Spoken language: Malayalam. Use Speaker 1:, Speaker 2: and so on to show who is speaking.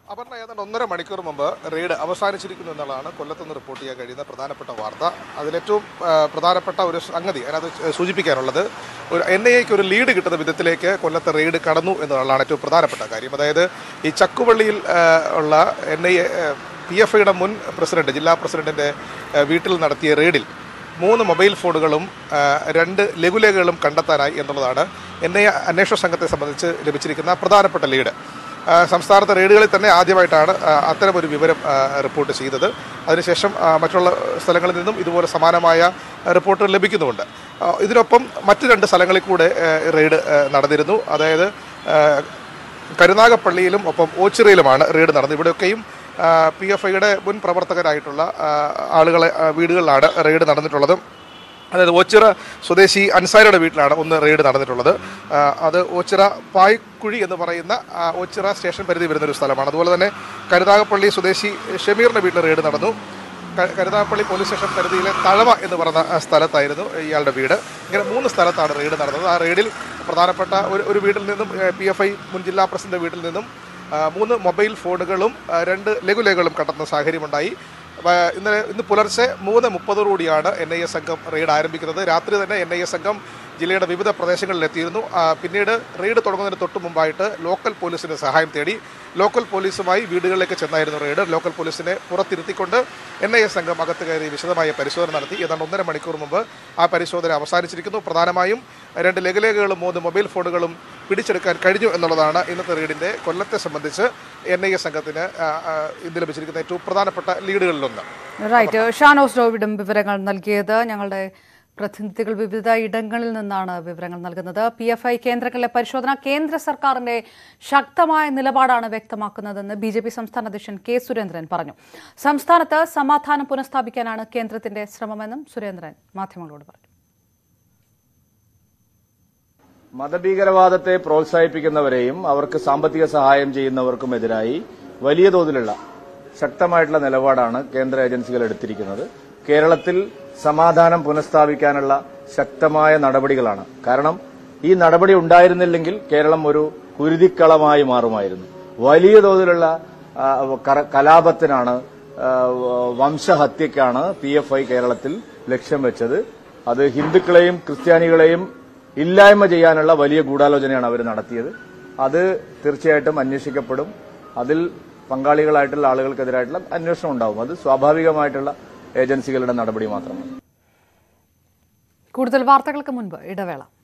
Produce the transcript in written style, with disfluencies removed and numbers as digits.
Speaker 1: അപർണ ഏതാണ്ട് 1.5 മണിക്കൂർ മുമ്പ് റെയ്ഡ് അവസാനിച്ചിരിക്കുന്നു എന്നുള്ളതാണ് കൊല്ലത്തുനിന്ന് റിപ്പോർട്ട് ചെയ്യാൻ കഴിയുന്ന പ്രധാനപ്പെട്ട വാർത്ത. അതിലേറ്റവും പ്രധാനപ്പെട്ട ഒരു സംഗതി അതിനകത്ത് സൂചിപ്പിക്കാനുള്ളത് NIAക്ക് ഒരു ലീഡ് കിട്ടുന്ന വിധത്തിലേക്ക് കൊല്ലത്തെ റെയ്ഡ് കടന്നു എന്നുള്ളതാണ് ഏറ്റവും പ്രധാനപ്പെട്ട കാര്യം. അതായത് ഈ ചക്കുവള്ളിയിൽ ഉള്ള NIA PFIയുടെ മുൻ പ്രസിഡന്റ്, ജില്ലാ പ്രസിഡന്റിൻ്റെ വീട്ടിൽ നടത്തിയ റെയ്ഡിൽ 3 മൊബൈൽ ഫോണുകളും 2 ലഘുലേഖകളും കണ്ടെത്താനായി എന്നുള്ളതാണ് NIA അന്വേഷണ സംഘത്തെ സംബന്ധിച്ച് ലഭിച്ചിരിക്കുന്ന പ്രധാനപ്പെട്ട ലീഡ്. സംസ്ഥാനത്തെ റെയ്ഡുകളിൽ തന്നെ ആദ്യമായിട്ടാണ് അത്തരമൊരു വിവരം റിപ്പോർട്ട് ചെയ്തത്. അതിനുശേഷം മറ്റുള്ള സ്ഥലങ്ങളിൽ നിന്നും ഇതുപോലെ സമാനമായ റിപ്പോർട്ടുകൾ ലഭിക്കുന്നുമുണ്ട്. ഇതിനൊപ്പം മറ്റ് 2 സ്ഥലങ്ങളിൽ കൂടെ റെയ്ഡ് നടന്നിരുന്നു. അതായത് കരുനാഗപ്പള്ളിയിലും ഒപ്പം ഓച്ചിറയിലുമാണ് റെയ്ഡ് നടന്നത്. ഇവിടെയൊക്കെയും PFIയുടെ മുൻ പ്രവർത്തകരായിട്ടുള്ള ആളുകളെ വീടുകളിലാണ് റെയ്ഡ് നടന്നിട്ടുള്ളത്. അതായത് ഓച്ചിറ സ്വദേശി അൻസാരിയുടെ വീട്ടിലാണ് ഒന്ന് റെയ്ഡ് നടന്നിട്ടുള്ളത്. അത് ഓച്ചിറ പായ്ക്കുഴി എന്ന് പറയുന്ന ഓച്ചിറ സ്റ്റേഷൻ പരിധി വരുന്നൊരു സ്ഥലമാണ്. അതുപോലെ തന്നെ കരുനാഗപ്പള്ളി സ്വദേശി ഷമീറിൻ്റെ വീട്ടിൽ റെയ്ഡ് നടന്നു. കരുനാഗപ്പള്ളി പോലീസ് സ്റ്റേഷൻ പരിധിയിലെ തഴവ എന്ന് പറയുന്ന സ്ഥലത്തായിരുന്നു ഇയാളുടെ വീട്. ഇങ്ങനെ 3 സ്ഥലത്താണ് റെയ്ഡ് നടന്നത്. ആ റെയ്ഡിൽ പ്രധാനപ്പെട്ട ഒരു വീട്ടിൽ നിന്നും PFI മുൻ ജില്ലാ പ്രസിഡന്റ് വീട്ടിൽ നിന്നും 3 മൊബൈൽ ഫോണുകളും 2 ലഘുലേഖകളും കണ്ടെത്തുന്ന സാഹചര്യമുണ്ടായി. ഇന്ന് പുലർച്ചെ 3:30 NIA സംഘം റെയ്ഡ് ആരംഭിക്കുന്നത്. രാത്രി തന്നെ NIA സംഘം ജില്ലയുടെ വിവിധ പ്രദേശങ്ങളിലെത്തിയിരുന്നു. പിന്നീട് റെയ്ഡ് തുടങ്ങുന്നതിന് തൊട്ട് മുമ്പായിട്ട് ലോക്കൽ പോലീസിൻ്റെ സഹായം തേടി ലോക്കൽ പോലീസുമായി വീടുകളിലേക്ക് ചെന്നായിരുന്നു റെയ്ഡ്. ലോക്കൽ പോലീസിനെ പുറത്തിരുത്തിക്കൊണ്ട് NIA സംഘം അകത്ത് കയറി വിശദമായ പരിശോധന നടത്തി. ഏതാണ്ട് 1.5 മണിക്കൂർ മുമ്പ് ആ പരിശോധന അവസാനിച്ചിരിക്കുന്നു. പ്രധാനമായും 2 ലഘുലേഖകളും 3 മൊബൈൽ ഫോണുകളും പിടിച്ചെടുക്കാൻ കഴിഞ്ഞു എന്നുള്ളതാണ് ഇന്നത്തെ റെയ്ഡിൻ്റെ കൊല്ലത്തെ സംബന്ധിച്ച് NIA സംഘത്തിന് ഇന്ന് ലഭിച്ചിരിക്കുന്ന ഏറ്റവും പ്രധാനപ്പെട്ട ലീഡുകളിലൊന്ന്.
Speaker 2: റൈറ്റ്, ഷാനോസ് ഡോവിഡും വിവരങ്ങൾ നൽകിയത്. ഞങ്ങളുടെ പ്രതിനിധികൾ വിവിധ ഇടങ്ങളിൽ നിന്നാണ് വിവരങ്ങൾ നൽകുന്നത്. PFI കേന്ദ്രങ്ങളിലെ പരിശോധന കേന്ദ്ര സർക്കാരിന്റെ ശക്തമായ നിലപാടാണ് വ്യക്തമാക്കുന്നതെന്ന് BJP സംസ്ഥാന അധ്യക്ഷൻ K സുരേന്ദ്രൻ പറഞ്ഞു. സംസ്ഥാനത്ത് സമാധാനം പുനഃസ്ഥാപിക്കാനാണ് കേന്ദ്രത്തിന്റെ ശ്രമമെന്നും സുരേന്ദ്രൻ മാധ്യമങ്ങളോട് പറഞ്ഞു.
Speaker 3: മതഭീകരവാദത്തെ പ്രോത്സാഹിപ്പിക്കുന്നവരെയും അവർക്ക് സാമ്പത്തിക സഹായം ചെയ്യുന്നവർക്കുമെതിരായി വലിയ തോതിലുള്ള ശക്തമായിട്ടുള്ള നിലപാടാണ് കേന്ദ്ര ഏജൻസികൾ എടുത്തിരിക്കുന്നത്. കേരളത്തിൽ സമാധാനം പുനഃസ്ഥാപിക്കാനുള്ള ശക്തമായ നടപടികളാണ്. കാരണം ഈ നടപടി ഉണ്ടായിരുന്നില്ലെങ്കിൽ കേരളം ഒരു കുരുതിക്കളമായി മാറുമായിരുന്നു. വലിയ തോതിലുള്ള കലാപത്തിനാണ്, വംശഹത്യക്കാണ് PFI കേരളത്തിൽ ലക്ഷ്യം വെച്ചത്. അത് ഹിന്ദുക്കളെയും ക്രിസ്ത്യാനികളെയും ഇല്ലായ്മ ചെയ്യാനുള്ള വലിയ ഗൂഢാലോചനയാണ് അവർ നടത്തിയത്. അത് തീർച്ചയായിട്ടും അന്വേഷിക്കപ്പെടും. അതിൽ പങ്കാളികളായിട്ടുള്ള ആളുകൾക്കെതിരായിട്ടുള്ള അന്വേഷണം ഉണ്ടാവും. അത് സ്വാഭാവികമായിട്ടുള്ള ഏജൻസികളുടെ നടപടി മാത്രമാണ്.
Speaker 2: കൂടുതൽ വാർത്തകൾക്ക് മുൻപ് ഇടവേള.